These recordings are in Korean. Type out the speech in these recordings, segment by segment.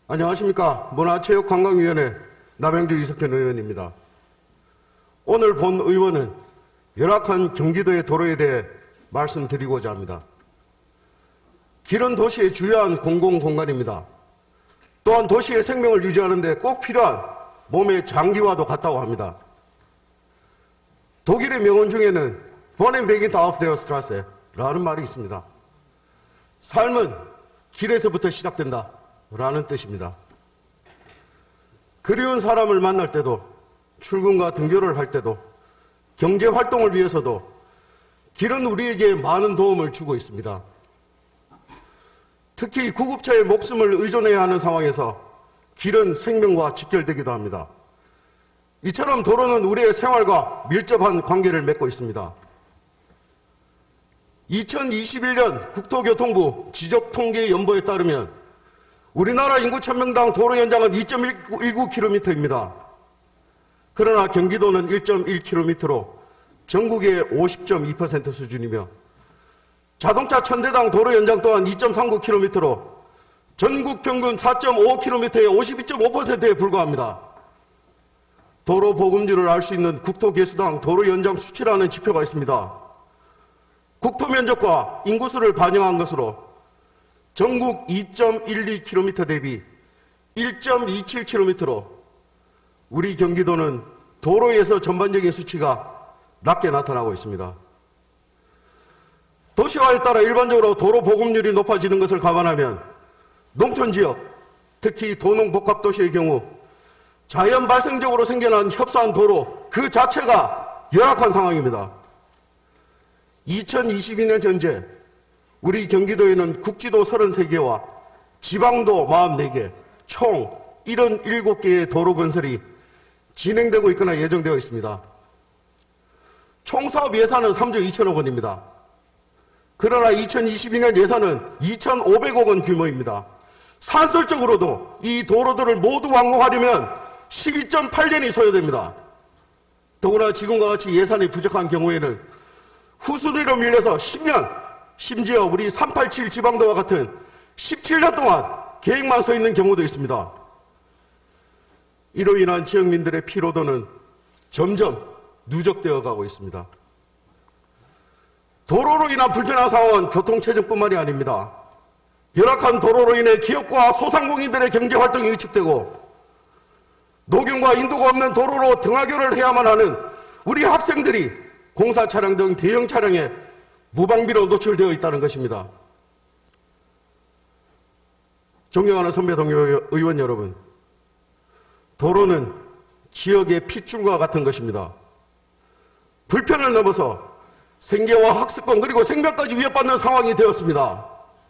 안녕하십니까. 문화체육관광위원회 남양주 이석현 의원입니다. 오늘 본 의원은 열악한 경기도의 도로에 대해 말씀드리고자 합니다. 길은 도시의 주요한 공공공간입니다. 또한 도시의 생명을 유지하는 데 꼭 필요한 몸의 장기와도 같다고 합니다. 독일의 명언 중에는 Von dem Weg auf der Straße 라는 말이 있습니다. 삶은 길에서부터 시작된다 라는 뜻입니다. 그리운 사람을 만날 때도, 출근과 등교를 할 때도, 경제활동을 위해서도 길은 우리에게 많은 도움을 주고 있습니다. 특히 구급차의 목숨을 의존해야 하는 상황에서 길은 생명과 직결되기도 합니다. 이처럼 도로는 우리의 생활과 밀접한 관계를 맺고 있습니다. 2021년 국토교통부 지적통계연보에 따르면 우리나라 인구 1000명당 도로 연장은 2.19km입니다. 그러나 경기도는 1.1km로 전국의 50.2% 수준이며 자동차 1000대당 도로 연장 또한 2.39km로 전국 평균 4.5km의 52.5%에 불과합니다. 도로 보급률을 알 수 있는 국토개수당 도로 연장 수치라는 지표가 있습니다. 국토 면적과 인구수를 반영한 것으로 전국 2.12km 대비 1.27km로 우리 경기도는 도로에서 전반적인 수치가 낮게 나타나고 있습니다. 도시화에 따라 일반적으로 도로 보급률이 높아지는 것을 감안하면 농촌지역, 특히 도농복합도시의 경우 자연 발생적으로 생겨난 협소한 도로 그 자체가 열악한 상황입니다. 2022년 현재 우리 경기도에는 국지도 33개와 지방도 44개, 총 77개의 도로 건설이 진행되고 있거나 예정되어 있습니다. 총 사업 예산은 3조 2천억 원입니다. 그러나 2022년 예산은 2,500억 원 규모입니다. 산설적으로도 이 도로들을 모두 완공하려면 12.8년이 소요됩니다. 더구나 지금과 같이 예산이 부족한 경우에는 후순위로 밀려서 10년, 심지어 우리 387 지방도와 같은 17년 동안 계획만 서 있는 경우도 있습니다. 이로 인한 지역민들의 피로도는 점점 누적되어 가고 있습니다. 도로로 인한 불편한 상황은 교통체증뿐만이 아닙니다. 열악한 도로로 인해 기업과 소상공인들의 경제활동이 위축되고 노경과 인도가 없는 도로로 등하교를 해야만 하는 우리 학생들이 공사 차량 등 대형 차량에 무방비로 노출되어 있다는 것입니다. 존경하는 선배 동료 의원 여러분, 도로는 지역의 핏줄과 같은 것입니다. 불편을 넘어서 생계와 학습권 그리고 생명까지 위협받는 상황이 되었습니다.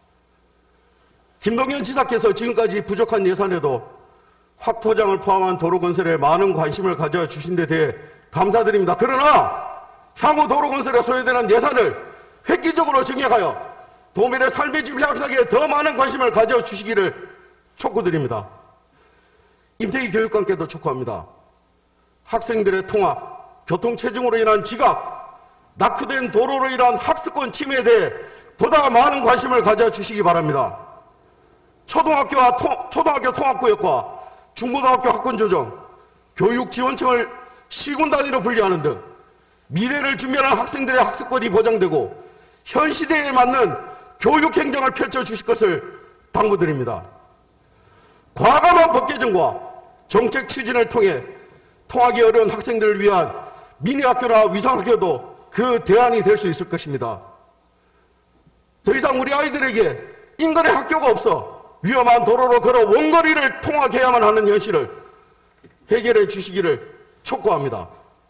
김동연 지사께서 지금까지 부족한 예산에도 확포장을 포함한 도로 건설에 많은 관심을 가져주신 데 대해 감사드립니다. 그러나 향후 도로 건설에 소요되는 예산을 획기적으로 증액하여 도민의 삶의 질 향상에 더 많은 관심을 가져주시기를 촉구드립니다. 임태희 교육감께도 촉구합니다. 학생들의 통학, 교통체증으로 인한 지각, 낙후된 도로로 인한 학습권 침해에 대해 보다 많은 관심을 가져주시기 바랍니다. 초등학교 통합구역과 중고등학교 학군 조정, 교육지원청을 시군 단위로 분리하는 등 미래를 준비하는 학생들의 학습권이 보장되고 현 시대에 맞는 교육행정을 펼쳐주실 것을 당부드립니다. 과감한 법 개정과 정책 추진을 통해 통하기 어려운 학생들을 위한 미니학교나 위상학교도 그 대안이 될 수 있을 것입니다. 더 이상 우리 아이들에게 인근에 학교가 없어 위험한 도로로 걸어 원거리를 통학해야만 하는 현실을 해결해 주시기를 촉구합니다.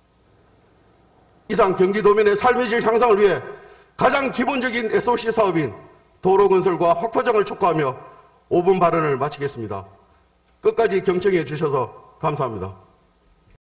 이상 경기도민의 삶의 질 향상을 위해 가장 기본적인 SOC 사업인 도로 건설과 확포장을 촉구하며 5분 발언을 마치겠습니다. 끝까지 경청해 주셔서 감사합니다.